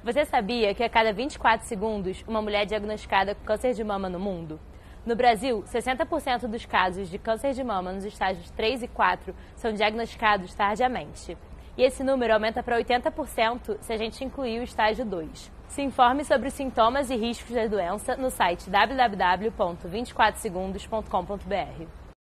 Você sabia que a cada 24 segundos uma mulher é diagnosticada com câncer de mama no mundo? No Brasil, 60% dos casos de câncer de mama nos estágios 3 e 4 são diagnosticados tardiamente. E esse número aumenta para 80% se a gente incluir o estágio 2. Se informe sobre os sintomas e riscos da doença no site www.24segundos.com.br.